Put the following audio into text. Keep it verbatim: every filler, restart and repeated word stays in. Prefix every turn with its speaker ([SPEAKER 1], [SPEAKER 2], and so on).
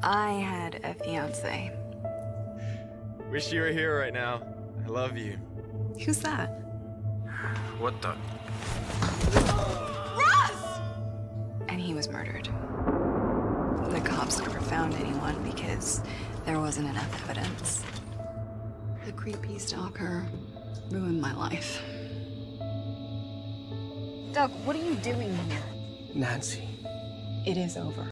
[SPEAKER 1] I had a fiance.
[SPEAKER 2] Wish you were here right now. I love you.
[SPEAKER 1] Who's that?
[SPEAKER 2] What the?
[SPEAKER 1] Russ! And he was murdered. The cops never found anyone because there wasn't enough evidence. The creepy stalker ruined my life. Doug, what are you doing here?
[SPEAKER 3] Nancy.
[SPEAKER 1] It is over.